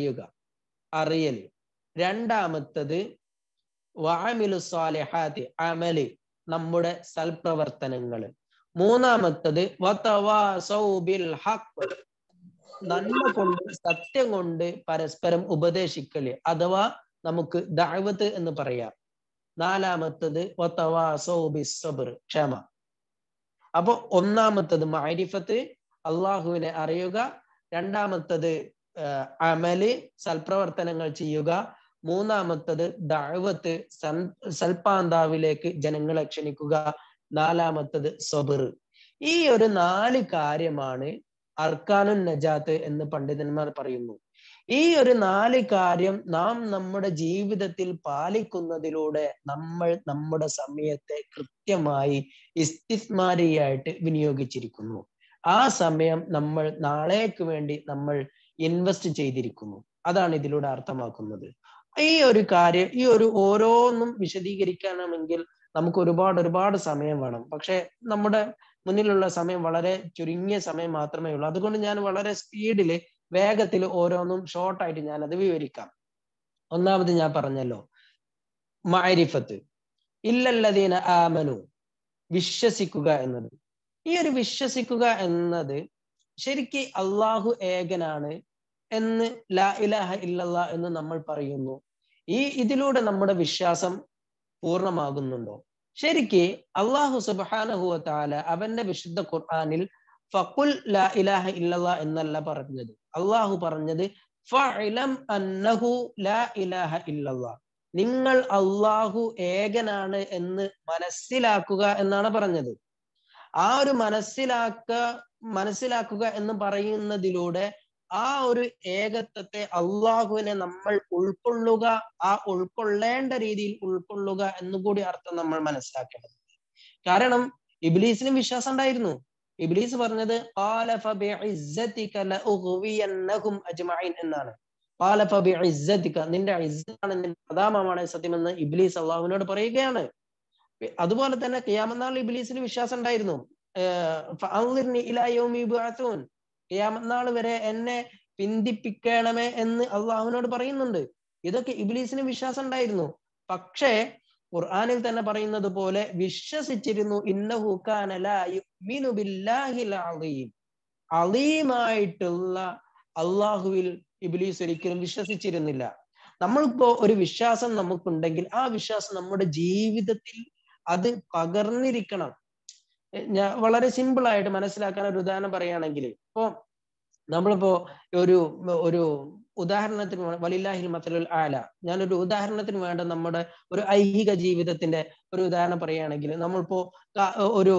അറിയൽ. രണ്ടാമത്തത് വഅമിലു സ്വാലിഹാത്തി, അമല്, നമ്മുടെ സൽപ്രവർത്തനങ്ങൾ. മൂന്നാമത്തത് വതവാസൗ ബിൽ ഹഖ്, നന്മ കൊണ്ട്, സത്യം കൊണ്ട് പരസ്പരം ഉപദേശിക്കല്, അഥവാ നമുക്ക് ദഅവത്ത് എന്ന് പറയാം. നാലാമത്തത് വതവാസൗ ബിസ്സബ്ർ, ക്ഷമ. അപ്പൊ ഒന്നാമത്തത് മഅരിഫത്ത്, അള്ളാഹുവിനെ അറിയുക. രണ്ടാമത്തത് അമല്, സൽപ്രവർത്തനങ്ങൾ ചെയ്യുക. മൂന്നാമത്തത് ദഅവത്ത്, സൽപാന്താവിലേക്ക് ജനങ്ങളെ ക്ഷണിക്കുക. നാലാമത്തത് സബർ. ഈ ഒരു 4 കാര്യമാണ് അർക്കാനുൻ നജാത്ത് എന്ന് പണ്ഡിതന്മാർ പറയുന്നു. ഈ ഒരു 4 കാര്യം നാം നമ്മുടെ ജീവിതത്തിൽ പാലിക്കുന്നതിലൂടെ നമ്മൾ നമ്മുടെ സമയത്തെ കൃത്യമായി ഇസ്തിസ്മാരിയായിട്ട് വിനിയോഗിച്ചിരിക്കുന്നു. ആ സമയം നമ്മൾ നാളേക്ക് വേണ്ടി നമ്മൾ ഇൻവെസ്റ്റ് ചെയ്തിരിക്കുന്നു. അതാണ് ഇതിലൂടെ അർത്ഥമാക്കുന്നത്. ഈ ഒരു കാര്യം, ഈ ഒരു ഓരോന്നും വിശദീകരിക്കണമെങ്കിൽ നമുക്ക് ഒരുപാട് സമയം വേണം. പക്ഷെ നമ്മുടെ മുന്നിലുള്ള സമയം വളരെ ചുരുങ്ങിയ സമയം മാത്രമേ ഉള്ളൂ. അതുകൊണ്ട് ഞാൻ വളരെ സ്പീഡില് വേഗത്തിൽ ഓരോന്നും ഷോർട്ടായിട്ട് ഞാൻ അത് വിവരിക്കാം. ഒന്നാമത് ഞാൻ പറഞ്ഞല്ലോ മഅരിഫത്ത്, ഇല്ലല്ലദീന ആമനു, വിശ്വസിക്കുക എന്നത്. ഈ ഒരു വിശ്വസിക്കുക എന്നത് ശരിക്ക് അള്ളാഹു ഏകനാണ് എന്ന് ലാ ഇലാഹ ഇല്ലല്ലാ എന്ന് നമ്മൾ പറയുന്നു. ഇതിലൂടെ നമ്മുടെ വിശ്വാസം പൂർണ്ണമാകുന്നുണ്ടോ? ശരിക്ക് അള്ളാഹു സുബ്ഹാനഹു വ തആല അവന്റെ വിശുദ്ധ ഖുർആനിൽ ഫഖുൽ ലാ ഇലാഹ ഇല്ലല്ലാ എന്നല്ല പറഞ്ഞത്. അള്ളാഹു പറഞ്ഞത് ഫഅലം അന്നഹു ലാ ഇലാഹ ഇല്ലല്ലാ, നിങ്ങൾ അള്ളാഹു ഏകനാണ് എന്ന് മനസ്സിലാക്കുക എന്നാണ് പറഞ്ഞത്. ആ ഒരു മനസ്സിലാക്കുക എന്ന് പറയുന്നതിലൂടെ ആ ഒരു ഏകത്വത്തെ, അള്ളാഹുവിനെ നമ്മൾ ഉൾക്കൊള്ളുക, ആ ഉൾക്കൊള്ളേണ്ട രീതിയിൽ ഉൾക്കൊള്ളുക എന്നുകൂടി അർത്ഥം നമ്മൾ മനസ്സിലാക്കേണ്ടത്. കാരണം ഇബ്ലീസിന് വിശ്വാസം ഉണ്ടായിരുന്നു. ഇബ്ലീസ് പറഞ്ഞത് ഖാല ഫബിഇസ്സതിക ലഉഗ്വിയന്നഹും അജ്മഈൻ എന്നാണ്. ഖാല ഫബിഇസ്സതിക, നിന്റെ ഇസ്സത്താണ്, നിന്റെ പ്രതാപമാണ് സത്യമെന്ന് ഇബ്ലീസ് അള്ളാഹുവിനോട് പറയുകയാണ്. അതുപോലെ തന്നെ ഖിയാമത്ത് നാളിൽ ഇബ്ലീസിന് വിശ്വാസം ഉണ്ടായിരുന്നു. ഫഅൻളിർനി ഇലാ യൗമി യുബ്അസൂൻ, ഖിയാമത്ത് നാൾ വരെ എന്നെ പിന്തിപ്പിക്കണമേ എന്ന് അള്ളാഹുവിനോട് പറയുന്നുണ്ട്. ഇതൊക്കെ ഇബ്ലീസിന് വിശ്വാസം ഉണ്ടായിരുന്നു. പക്ഷേ ഖുർആനിൽ തന്നെ പറയുന്നത് പോലെ വിശ്വസിച്ചിരുന്നു. ഇന്നഹു കാന ലാ യുഅ്മിനു ബില്ലാഹിൽ അളീം, അളീമായിട്ടുള്ള അള്ളാഹുവിൽ ഇബ്ലീസ് ഒരിക്കലും വിശ്വസിച്ചിരുന്നില്ല. നമ്മളിപ്പോ ഒരു വിശ്വാസം നമുക്കുണ്ടെങ്കിൽ ആ വിശ്വാസം നമ്മുടെ ജീവിതത്തിൽ അത് പകർന്നിരിക്കണം. ഞാൻ വളരെ സിമ്പിൾ ആയിട്ട് മനസ്സിലാക്കാൻ ഒരു ഉദാഹരണം പറയുകയാണെങ്കിൽ, ഇപ്പോ നമ്മളിപ്പോ ഒരു ഉദാഹരണത്തിന് വലില്ലാഹിൽ മസലുൽ ആല, ഞാനൊരു ഉദാഹരണത്തിന് വേണ്ട നമ്മുടെ ഒരു ഐഹിക ജീവിതത്തിന്റെ ഒരു ഉദാഹരണം പറയുകയാണെങ്കിൽ, നമ്മളിപ്പോ ഒരു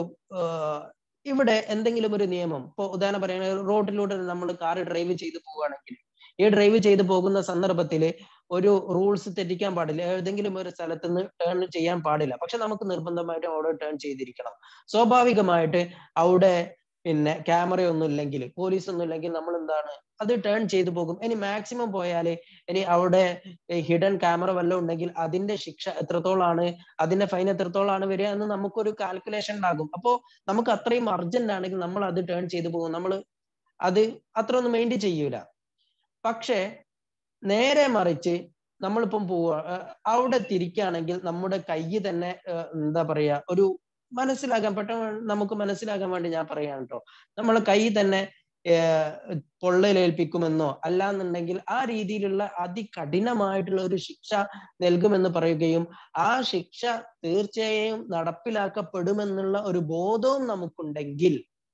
ഇവിടെ എന്തെങ്കിലും ഒരു നിയമം, ഇപ്പൊ ഉദാഹരണം പറയുകയാണെങ്കിൽ റോഡിലൂടെ നമ്മൾ കാർ ഡ്രൈവ് ചെയ്ത് പോവുകയാണെങ്കിൽ, ഈ ഡ്രൈവ് ചെയ്ത് പോകുന്ന സന്ദർഭത്തിൽ ഒരു റൂൾസ് തെറ്റിക്കാൻ പാടില്ല. ഏതെങ്കിലും ഒരു സ്ഥലത്ത് നിന്ന് ടേൺ ചെയ്യാൻ പാടില്ല. പക്ഷെ നമുക്ക് നിർബന്ധമായിട്ടും അവിടെ ടേൺ ചെയ്തിരിക്കണം. സ്വാഭാവികമായിട്ട് അവിടെ പിന്നെ ക്യാമറയൊന്നും ഇല്ലെങ്കിൽ, പോലീസ് ഒന്നും ഇല്ലെങ്കിൽ നമ്മൾ എന്താണ്, അത് ടേൺ ചെയ്തു പോകും. ഇനി മാക്സിമം പോയാൽ, ഇനി അവിടെ ഹിഡൻ ക്യാമറ വല്ലതും ഉണ്ടെങ്കിൽ അതിന്റെ ശിക്ഷ എത്രത്തോളാണ്, അതിന്റെ ഫൈൻ എത്രത്തോളാണ് വരിക എന്ന് നമുക്കൊരു കാൽക്കുലേഷൻ ഉണ്ടാകും. അപ്പോ നമുക്ക് അത്രയും അർജന്റ് ആണെങ്കിൽ നമ്മൾ അത് ടേൺ ചെയ്തു പോകും. നമ്മൾ അത് അത്ര ഒന്നും മെയിൻറ്റെയിൻ ചെയ്യൂല. പക്ഷെ നേരെ മറിച്ച് നമ്മളിപ്പം അവിടെ തിരിക്കുകയാണെങ്കിൽ നമ്മുടെ കൈ തന്നെ എന്താ പറയാ, ഒരു പെട്ടെന്ന് നമുക്ക് മനസ്സിലാക്കാൻ വേണ്ടി ഞാൻ പറയാണ് കേട്ടോ, നമ്മളെ കൈ തന്നെ പൊള്ളലേൽപ്പിക്കുമെന്നോ അല്ലാന്നുണ്ടെങ്കിൽ ആ രീതിയിലുള്ള അതികഠിനമായിട്ടുള്ള ഒരു ശിക്ഷ നൽകുമെന്ന് പറയുകയും ആ ശിക്ഷ തീർച്ചയായും നടപ്പിലാക്കപ്പെടുമെന്നുള്ള ഒരു ബോധവും നമുക്കുണ്ടെങ്കിൽ,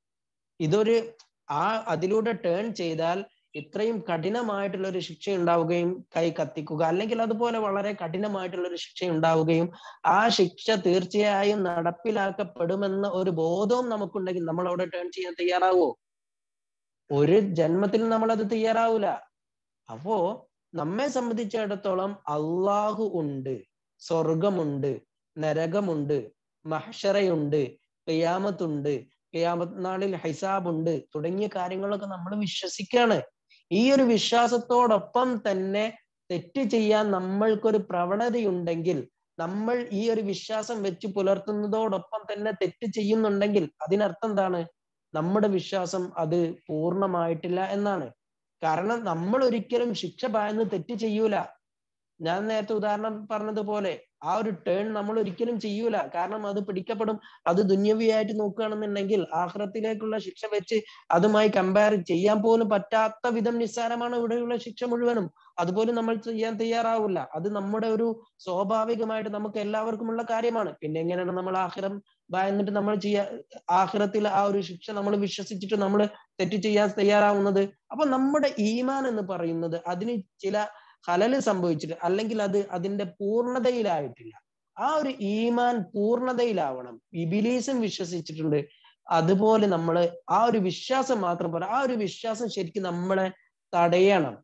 അതിലൂടെ ടേൺ ചെയ്താൽ ഇത്രയും കഠിനമായിട്ടുള്ള ഒരു ശിക്ഷ ഉണ്ടാവുകയും, കൈ കത്തിക്കുക അല്ലെങ്കിൽ അതുപോലെ വളരെ കഠിനമായിട്ടുള്ള ഒരു ശിക്ഷ ഉണ്ടാവുകയും ആ ശിക്ഷ തീർച്ചയായും നടപ്പിലാക്കപ്പെടുമെന്ന ഒരു ബോധവും നമുക്കുണ്ടെങ്കിൽ നമ്മൾ അവിടെ ടേൺ ചെയ്യാൻ തയ്യാറാവോ? ഒരു ജന്മത്തിൽ നമ്മൾ അത് തയ്യാറാവൂല. അപ്പോ നമ്മെ സംബന്ധിച്ചിടത്തോളം അള്ളാഹു ഉണ്ട്, സ്വർഗമുണ്ട്, നരകമുണ്ട്, മഹ്ശറയുണ്ട്, ഖിയാമത്തുണ്ട്, ഖിയാമത്ത് നാളിൽ ഹിസാബുണ്ട് തുടങ്ങിയ കാര്യങ്ങളൊക്കെ നമ്മൾ വിശ്വസിക്കുകയാണ്. ഈ ഒരു വിശ്വാസത്തോടൊപ്പം തന്നെ തെറ്റ് ചെയ്യാൻ നമ്മൾക്കൊരു പ്രവണതയുണ്ടെങ്കിൽ, നമ്മൾ ഈ ഒരു വിശ്വാസം വെച്ച് പുലർത്തുന്നതോടൊപ്പം തന്നെ തെറ്റ് ചെയ്യുന്നുണ്ടെങ്കിൽ അതിനർത്ഥം എന്താണ്? നമ്മുടെ വിശ്വാസം അത് പൂർണ്ണമായിട്ടില്ല എന്നാണ്. കാരണം നമ്മൾ ഒരിക്കലും ശിക്ഷ ഭയന്ന് തെറ്റ് ചെയ്യൂല. ഞാൻ നേരത്തെ ഉദാഹരണം പറഞ്ഞതുപോലെ ആ ഒരു ടേൺ നമ്മൾ ഒരിക്കലും ചെയ്യൂല. കാരണം അത് പിടിക്കപ്പെടും. അത് ദുന്യവിയായിട്ട് നോക്കുകയാണെന്നുണ്ടെങ്കിൽ ആഖിറത്തിലേക്കുള്ള ശിക്ഷ വെച്ച് അതുമായി കമ്പയർ ചെയ്യാൻ പോലും പറ്റാത്ത വിധം നിസ്സാരമാണ് ഇവിടെയുള്ള ശിക്ഷ മുഴുവനും. അതുപോലെ നമ്മൾ ചെയ്യാൻ തയ്യാറാവില്ല. അത് നമ്മുടെ ഒരു സ്വാഭാവികമായിട്ട് നമുക്ക് എല്ലാവർക്കുമുള്ള കാര്യമാണ്. പിന്നെ എങ്ങനെയാണ് നമ്മൾ ആഖിറം ഭയന്നിട്ട് നമ്മൾ ആഖിറത്തിൽ ആ ഒരു ശിക്ഷ നമ്മൾ വിശ്വസിച്ചിട്ട് നമ്മൾ തെറ്റ് ചെയ്യാൻ തയ്യാറാവുന്നത്? അപ്പൊ നമ്മുടെ ഈമാൻ എന്ന് പറയുന്നത് അതിന് ചില ഹലല് സംഭവിച്ചിട്ട്, അല്ലെങ്കിൽ അത് അതിന്റെ പൂർണ്ണതയിലായിട്ടില്ല. ആ ഒരു ഈമാൻ പൂർണ്ണതയിലാവണം. ഇബിലീസും വിശ്വസിച്ചിട്ടുണ്ട്, അതുപോലെ നമ്മൾ ആ ഒരു വിശ്വാസം മാത്രം പോരാ, ആ ഒരു വിശ്വാസം ശരിക്കും നമ്മളെ തടയണം.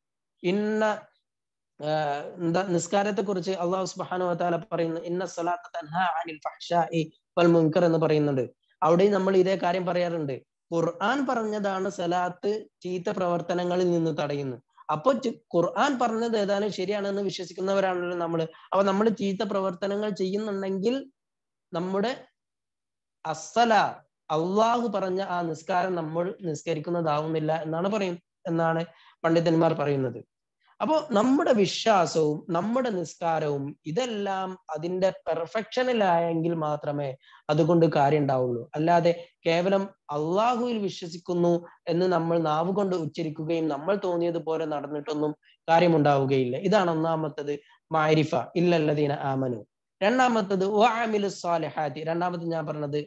നിസ്കാരത്തെ കുറിച്ച് അള്ളാഹു സുബ്ഹാനഹു വ തആല പറയുന്നു, ഇന്ന സ്വലാത്ത തൻഹാ അനിൽ ഫഹ്ശാഇ വൽ മുൻകർ എന്ന് പറയുന്നുണ്ട്. അവിടെ നമ്മൾ ഇതേ കാര്യം പറയാറുണ്ട്. ഖുർആൻ പറഞ്ഞതാണ് സലാത്ത് ചീത്ത പ്രവർത്തനങ്ങളിൽ നിന്ന് തടയുന്നത്. അപ്പൊ ഖുർആൻ പറഞ്ഞത് ഏതായാലും ശരിയാണെന്ന് വിശ്വസിക്കുന്നവരാണല്ലോ നമ്മൾ. അപ്പൊ നമ്മൾ ചീത്ത പ്രവർത്തനങ്ങൾ ചെയ്യുന്നുണ്ടെങ്കിൽ നമ്മുടെ അസ്സലാ, അള്ളാഹു പറഞ്ഞ ആ നിസ്കാരം നമ്മൾ നിസ്കരിക്കുന്നതാവുന്നില്ല എന്നാണ് പണ്ഡിതന്മാർ പറയുന്നത്. അപ്പോ നമ്മുടെ വിശ്വാസവും നമ്മുടെ നിസ്കാരവും ഇതെല്ലാം അതിന്റെ പെർഫെക്ഷനിലായെങ്കിൽ മാത്രമേ അതുകൊണ്ട് കാര്യം ഉണ്ടാവുള്ളൂ. അല്ലാതെ കേവലം അള്ളാഹുവിൽ വിശ്വസിക്കുന്നു എന്ന് നമ്മൾ നാവ് കൊണ്ട് ഉച്ചരിക്കുകയും നമ്മൾ തോന്നിയതുപോലെ നടന്നിട്ടൊന്നും കാര്യമുണ്ടാവുകയില്ല. ഇതാണ് ഒന്നാമത്തത്, മാരിഫ ഇല്ലല്ലദീന ആമനു. രണ്ടാമത്തത് വഅമിലു സ്വാലിഹാത്തി. രണ്ടാമത് ഞാൻ പറഞ്ഞത്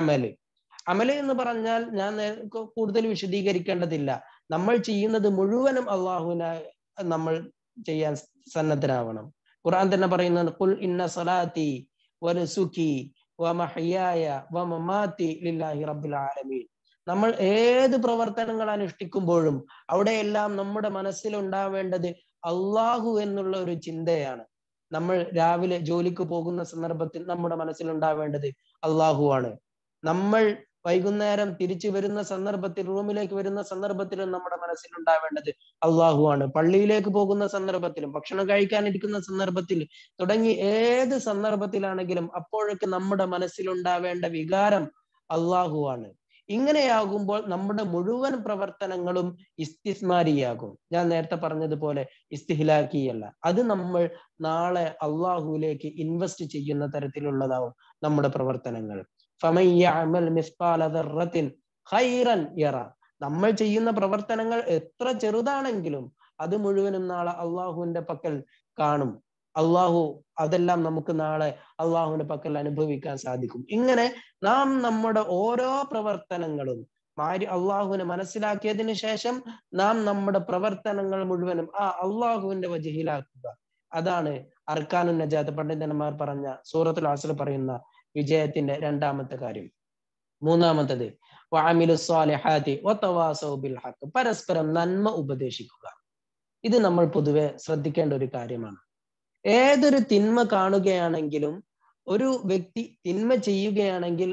അമല് എന്ന് പറഞ്ഞാൽ ഞാൻ കൂടുതൽ വിശദീകരിക്കേണ്ടതില്ല. നമ്മൾ ചെയ്യുന്നത് മുഴുവനും അള്ളാഹുവിനെ നമ്മൾ ചെയ്യാൻ സന്നദ്ധരാവണം. ഖുർആൻ തന്നെ പറയുന്നത്, ഖുൽ ഇന്ന സ്വലാത്തി വനുസുകി വമഹ്യായ വമമാതി ലില്ലാഹി റബ്ബിൽ ആലമീൻ. നമ്മൾ ഏത് പ്രവർത്തനങ്ങൾ അനുഷ്ഠിക്കുമ്പോഴും അവിടെയെല്ലാം നമ്മുടെ മനസ്സിൽ ഉണ്ടാവേണ്ടത് അള്ളാഹു എന്നുള്ള ഒരു ചിന്തയാണ്. നമ്മൾ രാവിലെ ജോലിക്ക് പോകുന്ന സന്ദർഭത്തിൽ നമ്മുടെ മനസ്സിൽ ഉണ്ടാവേണ്ടത് അള്ളാഹു ആണ്. നമ്മൾ വൈകുന്നേരം തിരിച്ചു വരുന്ന സന്ദർഭത്തിൽ, റൂമിലേക്ക് വരുന്ന സന്ദർഭത്തിലും നമ്മുടെ മനസ്സിൽ ഉണ്ടാവേണ്ടത് അള്ളാഹു ആണ്. പള്ളിയിലേക്ക് പോകുന്ന സന്ദർഭത്തിലും, ഭക്ഷണം കഴിക്കാനിരിക്കുന്ന സന്ദർഭത്തിൽ തുടങ്ങി ഏത് സന്ദർഭത്തിലാണെങ്കിലും അപ്പോഴൊക്കെ നമ്മുടെ മനസ്സിലുണ്ടാവേണ്ട വികാരം അള്ളാഹു ആണ്. ഇങ്ങനെയാകുമ്പോൾ നമ്മുടെ മുഴുവൻ പ്രവർത്തനങ്ങളും ഇസ്തിസ്മാരിയാകും. ഞാൻ നേരത്തെ പറഞ്ഞതുപോലെ ഇസ്തിഹ്ലാക്കിയല്ല. അത് നമ്മൾ നാളെ അള്ളാഹുവിലേക്ക് ഇൻവെസ്റ്റ് ചെയ്യുന്ന തരത്തിലുള്ളതാവും നമ്മുടെ പ്രവർത്തനങ്ങൾ. ഫമൻ യഅമൽ മിസ്ഖാല ദർറത്തിൻ ഖൈറൻ യറ. നമ്മൾ ചെയ്യുന്ന പ്രവർത്തനങ്ങൾ എത്ര ചെറുതാണെങ്കിലും അത് മുഴുവനും നാളെ അള്ളാഹുവിന്റെ പക്കൽ കാണും. അള്ളാഹു അതെല്ലാം നമുക്ക് നാളെ അള്ളാഹുവിന്റെ പക്കൽ അനുഭവിക്കാൻ സാധിക്കും. ഇങ്ങനെ നാം നമ്മുടെ ഓരോ പ്രവർത്തനങ്ങളും അള്ളാഹുവിനെ മനസ്സിലാക്കിയതിന് ശേഷം നാം നമ്മുടെ പ്രവർത്തനങ്ങൾ മുഴുവനും ആ അള്ളാഹുവിന്റെ വജഹിലാക്കുക. അതാണ് അർക്കാനുൻ നജാത്ത് പണ്ഡിതന്മാർ പറഞ്ഞ സൂറത്തുൽ അസ്ർ പറയുന്ന വിജയത്തിന്റെ രണ്ടാമത്തെ കാര്യം. മൂന്നാമത്തത് വഅമിലു സ്വാലിഹാത്തി വതവാസൗ ബിൽ ഹഖ്. പരസ്പരം നന്മ ഉപദേശിക്കുക. ഇത് നമ്മൾ പൊതുവെ ശ്രദ്ധിക്കേണ്ട ഒരു കാര്യമാണ്. ഏതൊരു തിന്മ കാണുകയാണെങ്കിലും ഒരു വ്യക്തി തിന്മ ചെയ്യുകയാണെങ്കിൽ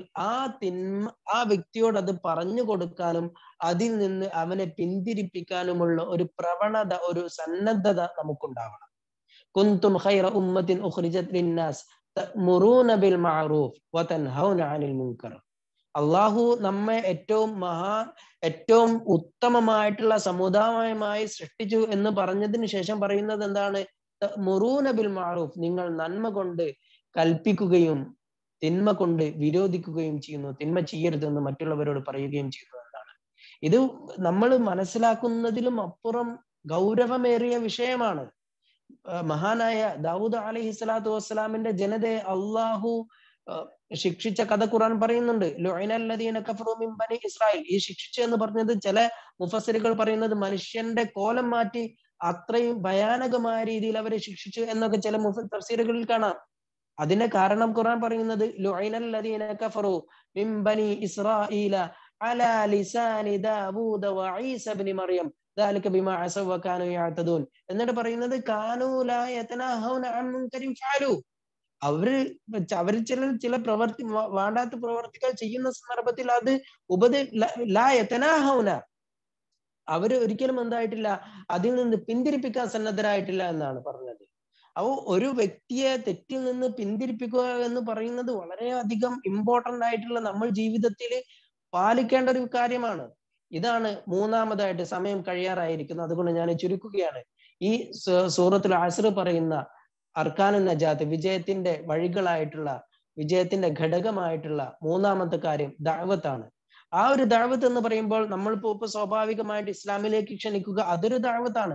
ആ വ്യക്തിയോട് അത് പറഞ്ഞു കൊടുക്കാനും അതിൽ നിന്ന് അവനെ പിന്തിരിപ്പിക്കാനുമുള്ള ഒരു പ്രവണത, ഒരു സന്നദ്ധത നമുക്കുണ്ടാവണം. കുന്തും ഖൈറ ഉമ്മത്തിൻ ഉഖ്രിജത് ലിന്നാസ് തഅ്മുറൂന ബിൽ മഅറൂഫ് വതൻഹൗന അനിൽ മുൻകർ. അള്ളാഹു നമ്മെ ഏറ്റവും ഉത്തമമായിട്ടുള്ള സമുദായമായി സൃഷ്ടിച്ചു എന്ന് പറഞ്ഞതിന് ശേഷം പറയുന്നത് എന്താണ്? തഅ്മുറൂന ബിൽ മഅറൂഫ്. നിങ്ങൾ നന്മ കൊണ്ട് കൽപ്പിക്കുകയും തിന്മ കൊണ്ട് വിരോധിക്കുകയും ചെയ്യുന്നു. തിന്മ ചെയ്യരുതെന്ന് മറ്റുള്ളവരോട് പറയുകയും ചെയ്യുന്നു എന്നാണ്. ഇത് നമ്മൾ മനസ്സിലാക്കുന്നതിലും അപ്പുറം ഗൗരവമേറിയ വിഷയമാണ്. മഹാനായ ദാവൂദ് അലൈഹി സ്വലാത്തു വസ്സലാമിന്റെ ജനതയെ അള്ളാഹു ശിക്ഷിച്ച കഥ ഖുർആൻ പറയുന്നുണ്ട്. ലുഅനല്ലദീന കഫറൂ മിൻ ബനി ഇസ്രായേൽ. ഈ ശിക്ഷിച്ചു എന്ന് പറഞ്ഞത് ചില മുഫസ്സിറുകൾ പറയുന്നത് മനുഷ്യന്റെ കോലം മാറ്റി അത്രയും ഭയാനകമായ രീതിയിൽ അവരെ ശിക്ഷിച്ചു എന്നൊക്കെ ചില തഫ്സീറുകളിൽ കാണാം. അതിന്റെ കാരണം ഖുർആൻ പറയുന്നത് ലുഅനല്ലദീന കഫറൂ മിൻ ബനി ഇസ്രായീല അലാ ലിസാനി ദാവൂദ വഈസ ഇബ്നു മറിയം ദാലിക ബിമാ അസവ വകാനൂ യഅതദൂൻ. എന്നിട്ട് പറയുന്നത് കാനൂ ലാ യതനഹൗന അൻ മുൻകരിൻ ഫഅലൂ. അവര് ചില വേണ്ടാത്ത പ്രവർത്തികൾ ചെയ്യുന്ന സന്ദർഭത്തിൽ അത് ലാ യതനഹൗന, അവര് ഒരിക്കലും എന്തായിട്ടില്ല, അതിൽ നിന്ന് പിന്തിരിപ്പിക്കാൻ സന്നദ്ധരായിട്ടില്ല എന്നാണ് പറഞ്ഞത്. അപ്പോൾ ഒരു വ്യക്തിയെ തെറ്റിൽ നിന്ന് പിന്തിരിപ്പിക്കുക എന്ന് പറയുന്നത് വളരെയധികം ഇമ്പോർട്ടന്റ് ആയിട്ടുള്ള നമ്മൾ ജീവിതത്തിൽ പാലിക്കേണ്ട ഒരു കാര്യമാണ്. ഇതാണ് മൂന്നാമതായിട്ട്. സമയം കഴിയാറായിരിക്കുന്നു, അതുകൊണ്ട് ഞാൻ ചുരുക്കുകയാണ്. ഈ സൂറത്തുൽ അസ്ർ പറയുന്ന അർക്കാനുൻ നജാത്ത്, വിജയത്തിന്റെ വഴികളായിട്ടുള്ള, വിജയത്തിന്റെ ഘടകമായിട്ടുള്ള മൂന്നാമത്തെ കാര്യം ദഅവത്താണ്. ആ ഒരു ദഅവത്ത് എന്ന് പറയുമ്പോൾ നമ്മളിപ്പോ സ്വാഭാവികമായിട്ട് ഇസ്ലാമിലേക്ക് ക്ഷണിക്കുക, അതൊരു ദഅവത്താണ്.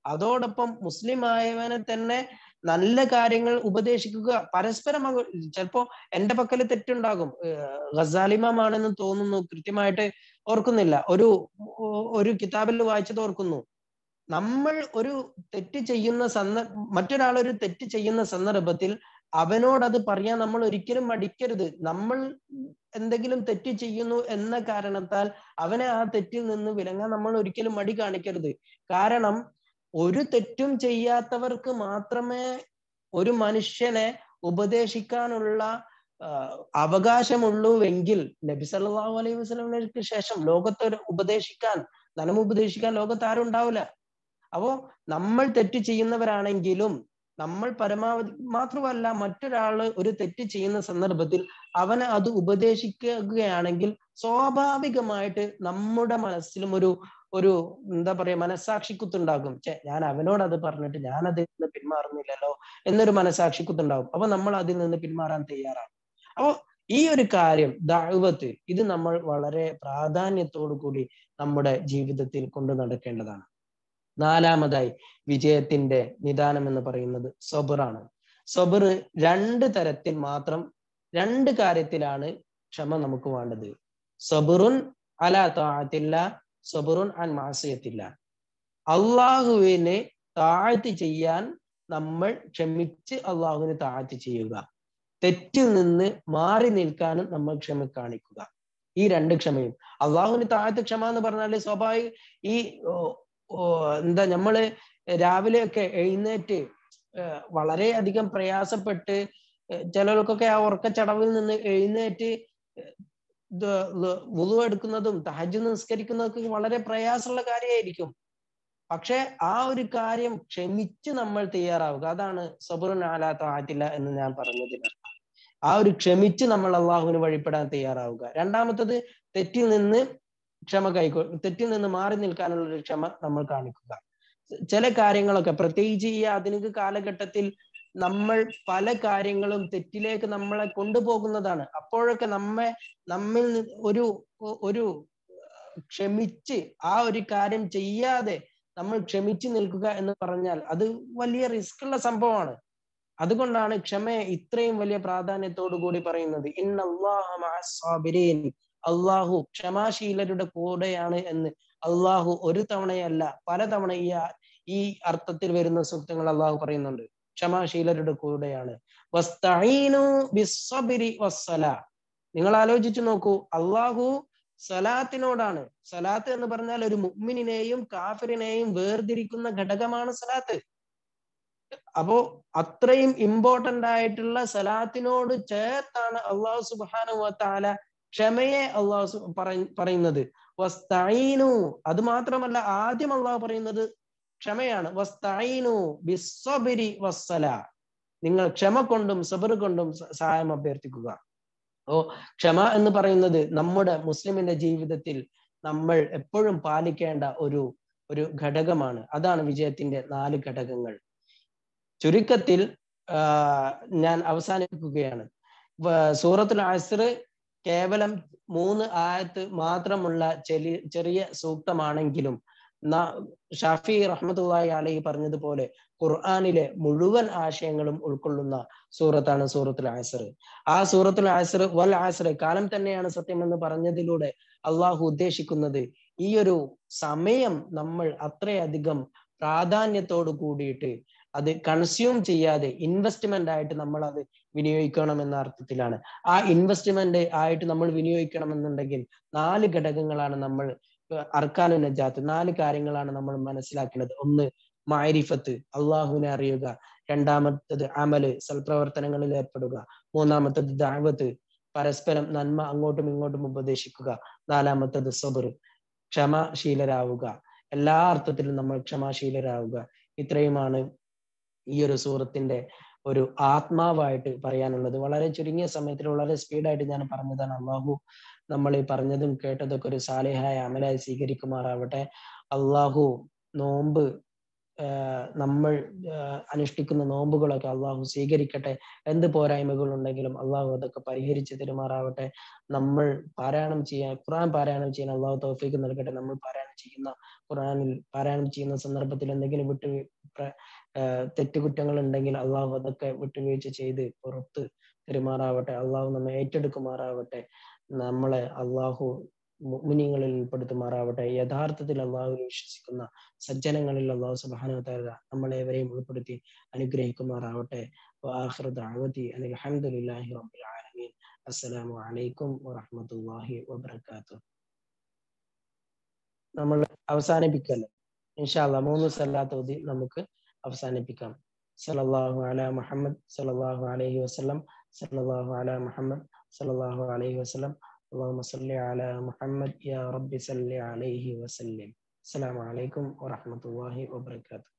അതോടൊപ്പം മുസ്ലിം ആയവനെ തന്നെ നല്ല കാര്യങ്ങൾ ഉപദേശിക്കുക, പരസ്പരം. ചിലപ്പോ എന്റെ പക്കല് തെറ്റുണ്ടാകും, ഗസാലിമാണെന്ന് തോന്നുന്നു, കൃത്യമായിട്ട് ഓർക്കുന്നില്ല, ഒരു കിതാബിൽ വായിച്ചത് ഓർക്കുന്നു. നമ്മൾ ഒരു തെറ്റ് ചെയ്യുന്ന മറ്റൊരാൾ ഒരു തെറ്റ് ചെയ്യുന്ന സന്ദർഭത്തിൽ അവനോട് അത് പറയാൻ നമ്മൾ ഒരിക്കലും മടിക്കരുത്. നമ്മൾ എന്തെങ്കിലും തെറ്റ് ചെയ്യുന്നു എന്ന കാരണത്താൽ അവനെ ആ തെറ്റിൽ നിന്ന് വിലങ്ങാൻ നമ്മൾ ഒരിക്കലും മടി കാണിക്കരുത്. കാരണം ഒരു തെറ്റും ചെയ്യാത്തവർക്ക് മാത്രമേ ഒരു മനുഷ്യനെ ഉപദേശിക്കാനുള്ള അവകാശമുള്ളൂവെങ്കിൽ നബി സല്ലല്ലാഹു അലൈഹി വസല്ലമയ്ക്ക് ശേഷം ലോകത്തൊരു ഉപദേശിക്കാൻ ലോകത്ത് ആരും ഉണ്ടാവില്ല. അപ്പോ നമ്മൾ തെറ്റ് ചെയ്യുന്നവരാണെങ്കിലും നമ്മൾ പരമാവധി, മാത്രമല്ല മറ്റൊരാള് ഒരു തെറ്റ് ചെയ്യുന്ന സന്ദർഭത്തിൽ അവനെ അത് ഉപദേശിക്കുകയാണെങ്കിൽ സ്വാഭാവികമായിട്ട് നമ്മുടെ മനസ്സിലും ഒരു എന്താ പറയാ, മനസാക്ഷിക്കുത്തുണ്ടാകും. ഞാൻ അവനോട് അത് പറഞ്ഞിട്ട് ഞാൻ അതിൽ നിന്ന് പിന്മാറുന്നില്ലല്ലോ എന്നൊരു മനസാക്ഷിക്കുത്തുണ്ടാകും. അപ്പൊ നമ്മൾ അതിൽ നിന്ന് പിന്മാറാൻ തയ്യാറാണ്. അപ്പോ ഈ ഒരു കാര്യം, ദഅവത്ത്, ഇത് നമ്മൾ വളരെ പ്രാധാന്യത്തോടു കൂടി നമ്മുടെ ജീവിതത്തിൽ കൊണ്ടു നടക്കേണ്ടതാണ്. നാലാമതായി വിജയത്തിന്റെ നിദാനം എന്ന് പറയുന്നത് സബറാണ്. സബർ രണ്ട് കാര്യത്തിലാണ് ക്ഷമ നമുക്ക് വേണ്ടത്. സബറുൻ അലാ തആത്തില്ല, സബറുൻ അൻ മാസിയത്തില്ല. അള്ളാഹുവിനെ താഴ്ത്തി ചെയ്യാൻ നമ്മൾ ക്ഷമിച്ച് അള്ളാഹുവിനെ താഴ്ത്തി ചെയ്യുക, തെറ്റിൽ നിന്ന് മാറി നിൽക്കാനും നമ്മൾ ക്ഷമ കാണിക്കുക. ഈ രണ്ട് ക്ഷമയും, അള്ളാഹുവിന് താഴ്ത്തി ക്ഷമ എന്ന് പറഞ്ഞാല് സ്വാഭാവിക, ഈ എന്താ, നമ്മള് രാവിലെയൊക്കെ എഴുന്നേറ്റ് വളരെയധികം പ്രയാസപ്പെട്ട്, ചിലർക്കൊക്കെ ആ ഉറക്കച്ചടവിൽ നിന്ന് എഴുന്നേറ്റ് വുളു എടുക്കുന്നതും തഹജ്ജുദ് നിസ്കരിക്കുന്നതൊക്കെ വളരെ പ്രയാസമുള്ള കാര്യമായിരിക്കും. പക്ഷെ ആ ഒരു കാര്യം ക്ഷമിച്ച് നമ്മൾ തയ്യാറാവുക, അതാണ് സബറുൻ അലാ തആത്തില്ല എന്ന് ഞാൻ പറഞ്ഞതിന്. ആ ഒരു ക്ഷമിച്ച് നമ്മൾ അള്ളാഹുവിന് വഴിപ്പെടാൻ തയ്യാറാവുക. രണ്ടാമത്തത് തെറ്റിൽ നിന്ന് മാറി നിൽക്കാനുള്ള ഒരു ക്ഷമ നമ്മൾ കാണിക്കുക. ചില കാര്യങ്ങളൊക്കെ, പ്രത്യേകിച്ച് ഈ ആധുനിക കാലഘട്ടത്തിൽ നമ്മൾ പല കാര്യങ്ങളും തെറ്റിലേക്ക് നമ്മളെ കൊണ്ടുപോകുന്നതാണ്. അപ്പോഴൊക്കെ നമ്മിൽ ഒരു ക്ഷമിച്ച് ആ ഒരു കാര്യം ചെയ്യാതെ നമ്മൾ ക്ഷമിച്ചു നിൽക്കുക എന്ന് പറഞ്ഞാൽ അത് വലിയ റിസ്ക് ഉള്ള സംഭവമാണ്. അതുകൊണ്ടാണ് ക്ഷമയെ ഇത്രയും വലിയ പ്രാധാന്യത്തോടു കൂടി പറയുന്നത്. ഇന്നല്ലാഹ മഅസ്സാബിരീൻ, അള്ളാഹു ക്ഷമാശീലരുടെ കൂടെയാണ് എന്ന് അള്ളാഹു ഒരു തവണയല്ല പലതവണ ഈ അർത്ഥത്തിൽ വരുന്ന സൂക്തങ്ങൾ അള്ളാഹു പറയുന്നുണ്ട്. ക്ഷമാശീലരുടെ കൂടെയാണ്. വസ്തഈനു ബിസ്സബ്രി വസ്സലാ. നിങ്ങൾ ആലോചിച്ചു നോക്കൂ, അള്ളാഹു സലാത്തിനോടാണ്. സലാത്ത് എന്ന് പറഞ്ഞാൽ ഒരു മുഅ്മിനിനെയും കാഫിറിനെയും വേർതിരിക്കുന്ന ഘടകമാണ് സലാത്ത്. അപ്പോ അത്രയും ഇമ്പോർട്ടന്റ് ആയിട്ടുള്ള സലാത്തിനോട് ചേർത്താണ് അള്ളാഹു സുബ്ഹാനഹു വ തആല ക്ഷമയെ അള്ളാഹു പറയുന്നത്. വസ്തഈനു, അത് മാത്രമല്ല ആദ്യം അള്ളാഹു പറയുന്നത് ക്ഷമയാണ്. വസ്തഈനു ബിസ്സബ്രി വസ്സലാ, നിങ്ങൾ ക്ഷമ കൊണ്ടും സബർ കൊണ്ടും സഹായം അഭ്യർത്ഥിക്കുക. ക്ഷമ എന്ന് പറയുന്നത് നമ്മുടെ മുസ്ലിമിന്റെ ജീവിതത്തിൽ നമ്മൾ എപ്പോഴും പാലിക്കേണ്ട ഒരു ഘടകമാണ്. അതാണ് വിജയത്തിന്റെ 4 ഘടകങ്ങൾ. ചുരുക്കത്തിൽ ഞാൻ അവസാനിപ്പിക്കുകയാണ്. സൂറത്തുൽ അസ്ർ കേവലം 3 ആയത്ത് മാത്രമുള്ള ചെറിയ സൂക്തമാണെങ്കിലും ഷാഫി റഹ്മത്തുള്ളാഹി അലൈഹി പറഞ്ഞതുപോലെ ഖുർആനിലെ മുഴുവൻ ആശയങ്ങളും ഉൾക്കൊള്ളുന്ന സൂറത്താണ് സൂറത്തുൽ അസ്ർ. ആ സൂറത്തുൽ അസ്ർ, വൽ അസ്ർ, കാലം തന്നെയാണ് സത്യം എന്ന് പറഞ്ഞതിലൂടെ അള്ളാഹു ഉദ്ദേശിക്കുന്നത് ഈ ഒരു സമയം നമ്മൾ അത്രയധികം പ്രാധാന്യത്തോട് കൂടിയിട്ട് അത് കൺസ്യൂം ചെയ്യാതെ ഇൻവെസ്റ്റ്മെന്റ് ആയിട്ട് നമ്മൾ അത് വിനിയോഗിക്കണം എന്ന അർത്ഥത്തിലാണ്. ആ ഇൻവെസ്റ്റ്മെന്റ് ആയിട്ട് നമ്മൾ വിനിയോഗിക്കണമെന്നുണ്ടെങ്കിൽ 4 ഘടകങ്ങളാണ് നമ്മൾ, അർക്കാനു നജാത്ത്, 4 കാര്യങ്ങളാണ് നമ്മൾ മനസ്സിലാക്കേണ്ടത്. ഒന്ന് മഅരിഫത്ത്, അള്ളാഹുവിനെ അറിയുക. രണ്ടാമത്തത് അമല്, സൽപ്രവർത്തനങ്ങളിൽ ഏർപ്പെടുക. മൂന്നാമത്തത് ദഅവത്ത്, പരസ്പരം നന്മ അങ്ങോട്ടും ഇങ്ങോട്ടും ഉപദേശിക്കുക. നാലാമത്തത് സബർ, ക്ഷമാശീലരാവുക. എല്ലാ അർത്ഥത്തിലും നമ്മൾ ക്ഷമാശീലരാവുക. ഇത്രയുമാണ് ഈ ഒരു സൂറത്തിന്റെ ഒരു ആത്മാവായിട്ട് പറയാനുള്ളത്. വളരെ ചുരുങ്ങിയ സമയത്തിൽ വളരെ സ്പീഡായിട്ട് ഞാൻ പറഞ്ഞതാണ്. അള്ളാഹു നമ്മൾ ഈ പറഞ്ഞതും കേട്ടതൊക്കെ ഒരു സാലിഹായ അമലായി സ്വീകരിക്കുമാറാവട്ടെ. അള്ളാഹു നോമ്പ് നമ്മൾ അനുഷ്ഠിക്കുന്ന നോമ്പുകളൊക്കെ അള്ളാഹു സ്വീകരിക്കട്ടെ. എന്ത് പോരായ്മകൾ ഉണ്ടെങ്കിലും അള്ളാഹു അതൊക്കെ പരിഹരിച്ച് തരുമാറാവട്ടെ. നമ്മൾ ഖുർആൻ പാരായണം ചെയ്യാൻ അള്ളാഹു തൗഫീഖ് നൽകട്ടെ. നമ്മൾ പാരായണം ചെയ്യുന്ന സന്ദർഭത്തിൽ എന്തെങ്കിലും തെറ്റുകുറ്റങ്ങൾ ഉണ്ടെങ്കിൽ അള്ളാഹു അതൊക്കെ വിട്ടുവീഴ്ച ചെയ്ത് പുറത്ത് പെരുമാറാവട്ടെ. അള്ളാഹു നമ്മെ ഏറ്റെടുക്കുമാറാവട്ടെ. നമ്മളെ അള്ളാഹു മുഅ്മിനീങ്ങളിൽ ഉൾപ്പെടുത്തുമാറാവട്ടെ. യഥാർത്ഥത്തിൽ അള്ളാഹുവിൽ വിശ്വസിക്കുന്ന സജ്ജനങ്ങളിൽ അള്ളാഹു സുബ്ഹാനഹു വ തആല നമ്മളേവരെയും ഉൾപ്പെടുത്തി അനുഗ്രഹിക്കുമാറാവട്ടെ. വആഖിറു ദഅവതി അനിൽ ഹംദുലില്ലാഹി റബ്ബിൽ ആലമീൻ. അസ്സലാമു അലൈക്കും വറഹ്മത്തുള്ളാഹി വബറകാതുഹു. നമ്മൾ അവസാനിപ്പിക്കല്ലോ ഇൻഷാ അല്ലാഹ്. 3 സ്വലാത്ത് ഓതി നമുക്ക് അവസാനിപ്പിക്കാം. സല്ലല്ലാഹു അലാ മുഹമ്മദ് സല്ലല്ലാഹു അലൈഹി വസല്ലം, സല്ലല്ലാഹു അലാ മുഹമ്മദ് സല്ലല്ലാഹു അലൈഹി വസല്ലം, اللهم صل على محمد يا رب صل عليه وسلم. السلام عليكم ورحمة الله وبركاته.